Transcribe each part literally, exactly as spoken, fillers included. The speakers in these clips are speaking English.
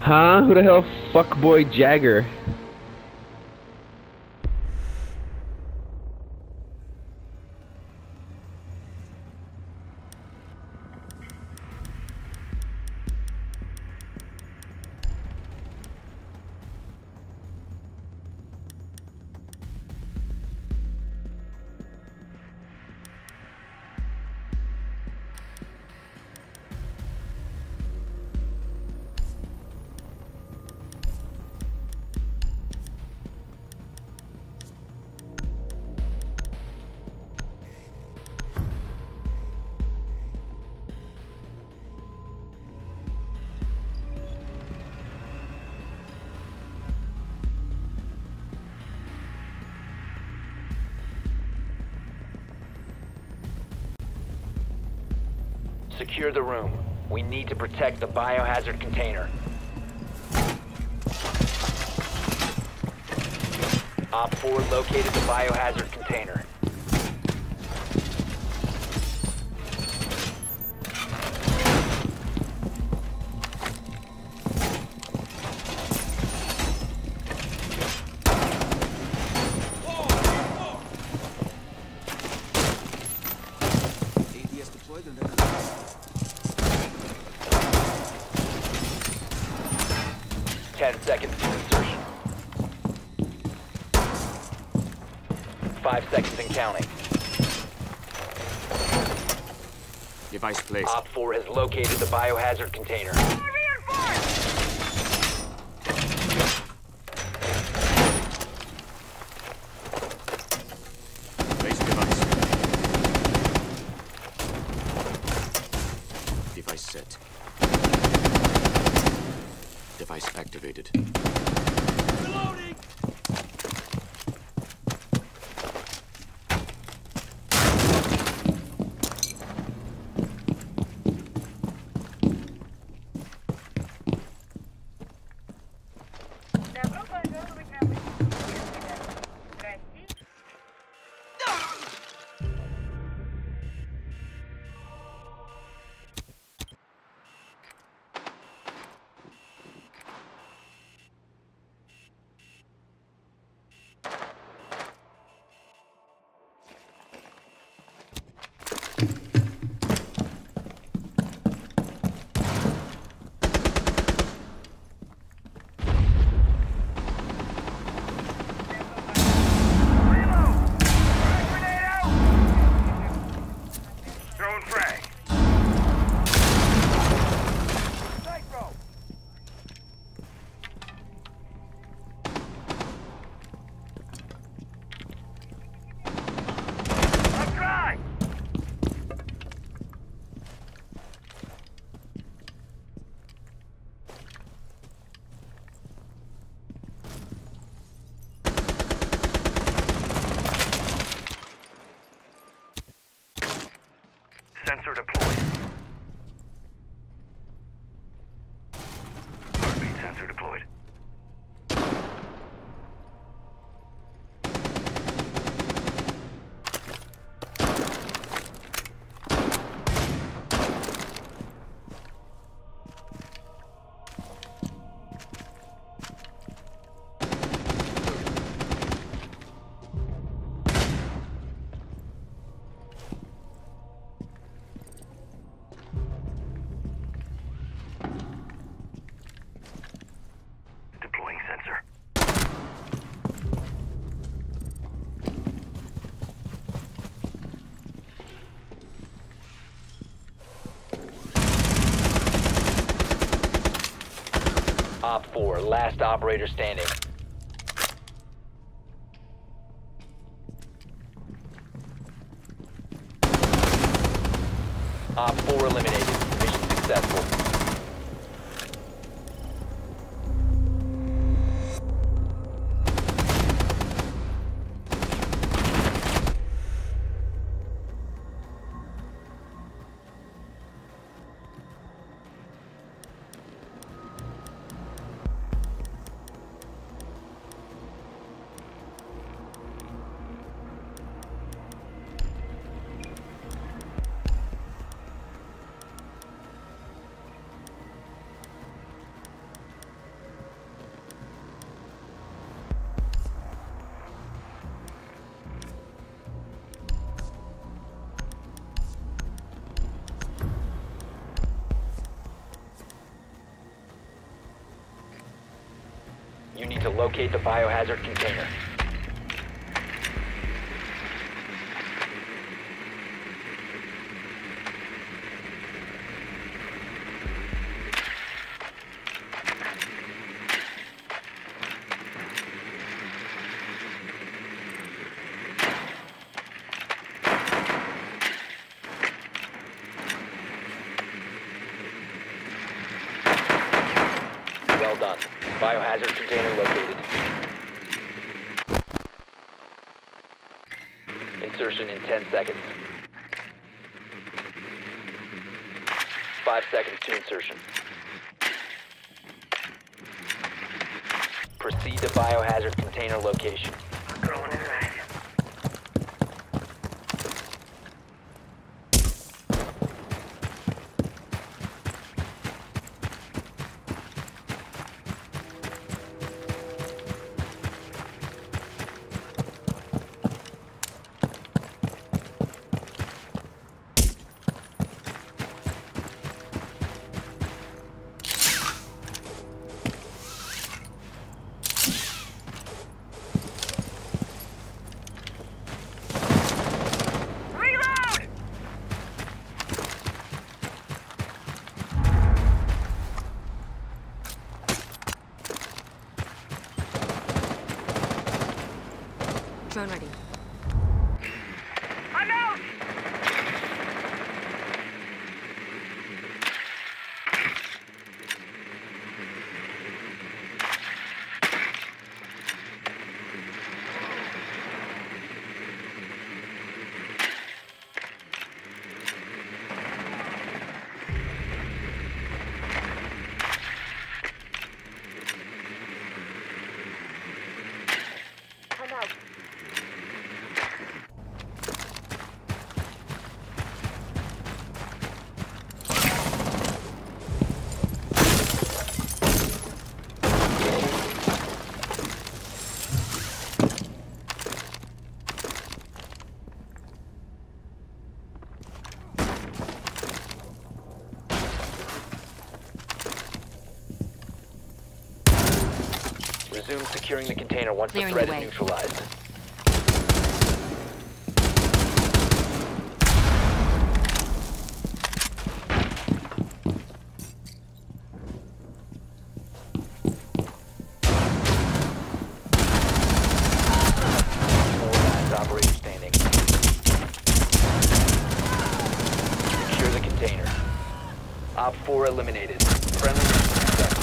Huh? Who the hell fuckboy Jagger? Secure the room. We need to protect the biohazard container. Op four located the biohazard container. Ten seconds to insertion. Five seconds and counting. Device placed. Op four has located the biohazard container. Place device. Device set. Device activated. Reloading! Sensor deployed. Heartbeat sensor deployed. Deploying sensor. Op four, last operator standing. Op four eliminated. Mission successful. Locate the biohazard container. Well done. Biohazard container located. Insertion in ten seconds. Five seconds to insertion. Proceed to biohazard container location. Going in right. Drone ready. I'm out! I'm out. Resume securing the container once Clearing the the threat way. is neutralized. Four last operator standing. Secure the container. Op four eliminated. Friendly successful.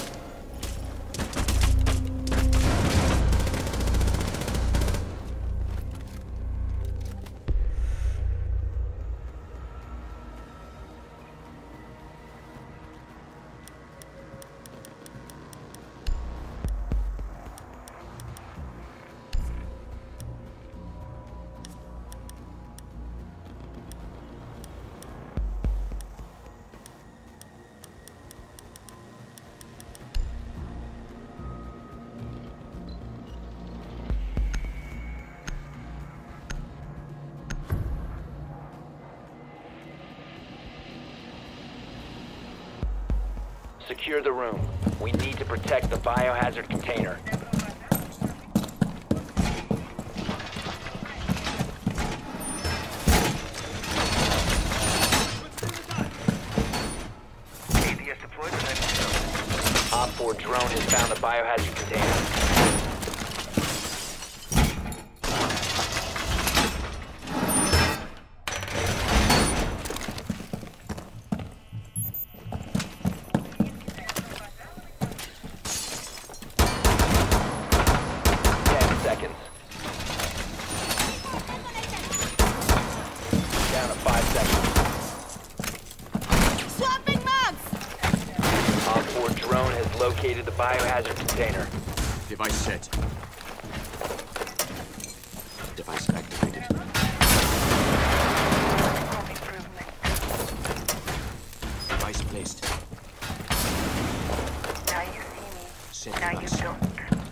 Secure the room. We need to protect the biohazard container. A D S deployed and ready to go. Op four drone has found the biohazard container. Ten seconds. Down to five seconds. Swapping mags! Op four drone has located the biohazard container. Device set. Device activated. Device placed. Now you see me. Set Now you device. don't.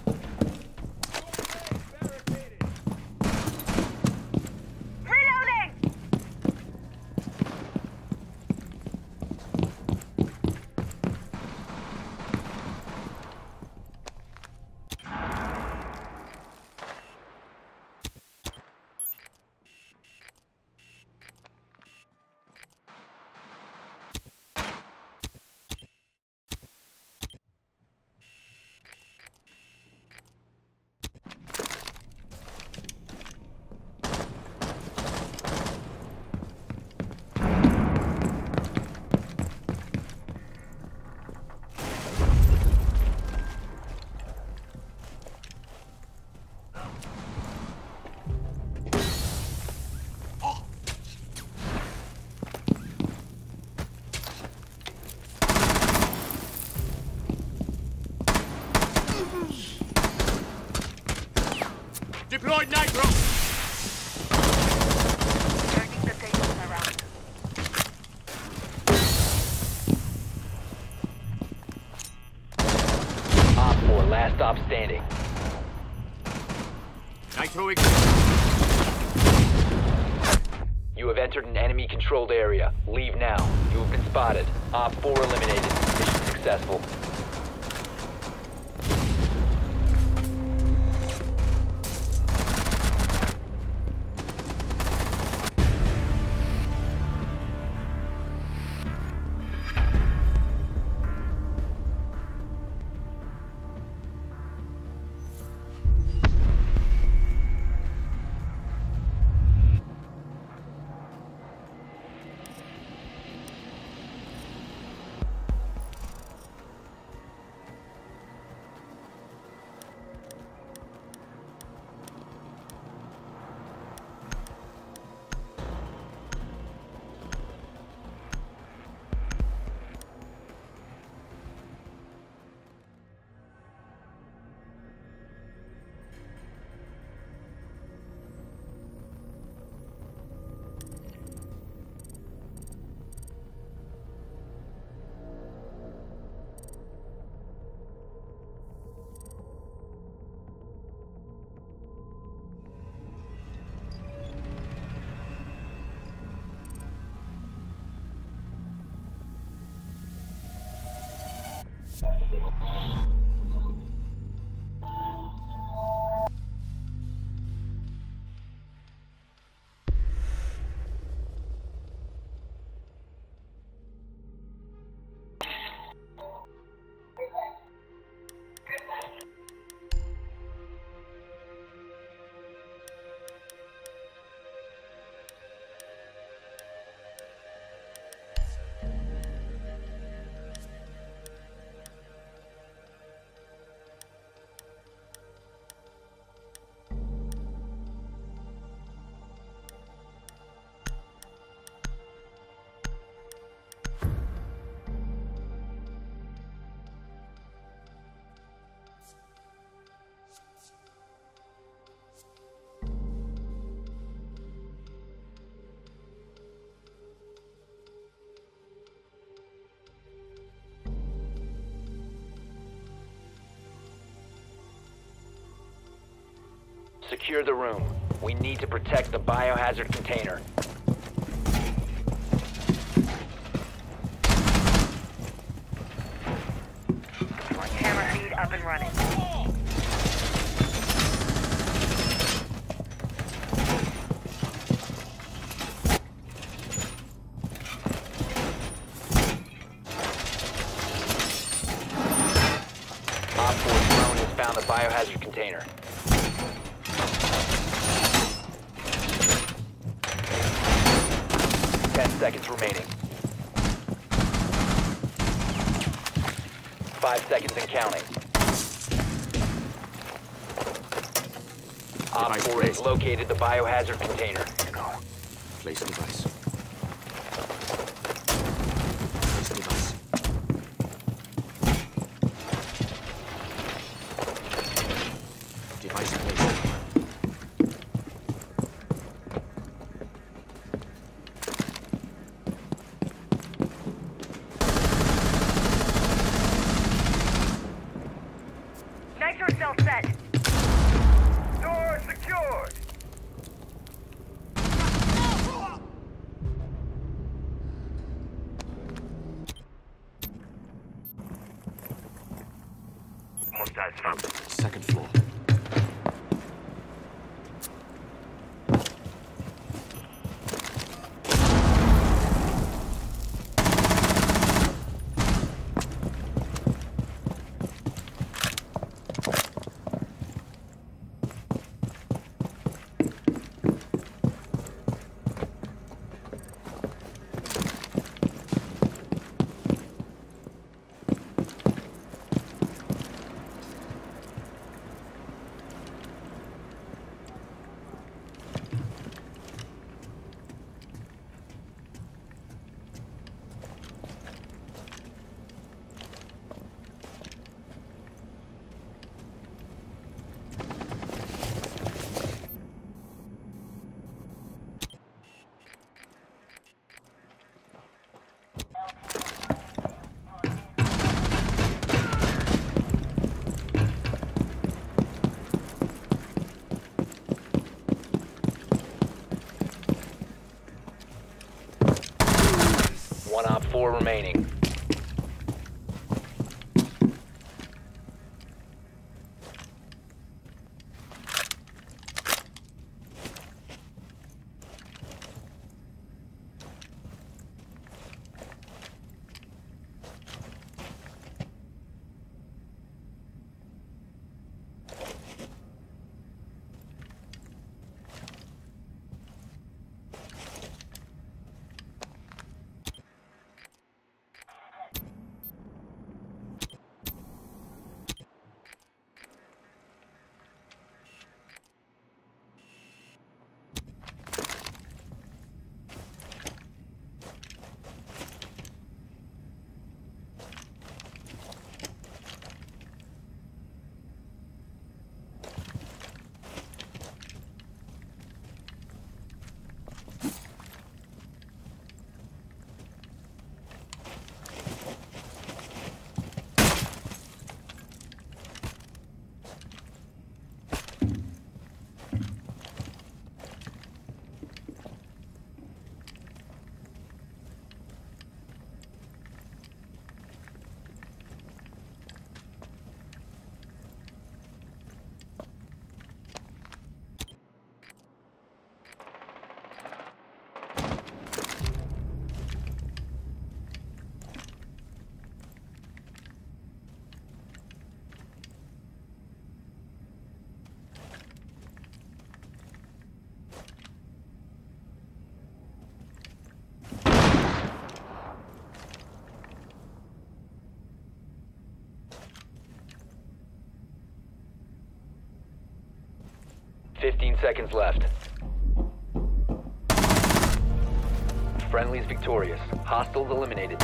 Reloading! have entered an enemy-controlled area. Leave now. You have been spotted. Op four eliminated. Mission successful. Secure the room. We need to protect the biohazard container. Camera feed up and running. Op four drone has found the biohazard container. Ten seconds remaining. Five seconds and counting. Op Device four has placed. located the biohazard container. Place device. Place device. Device placed. Nitro cell set. Door secured. Hostiles found. Second floor. four remaining. fifteen seconds left. Friendly's victorious. Hostiles eliminated.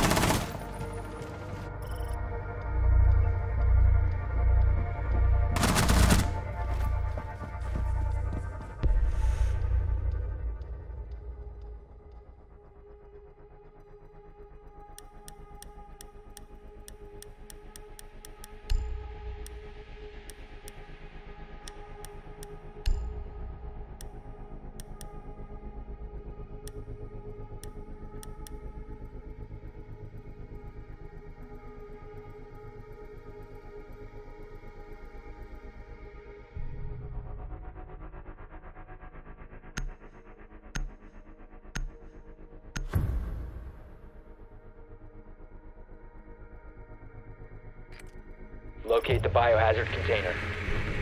Locate the biohazard container.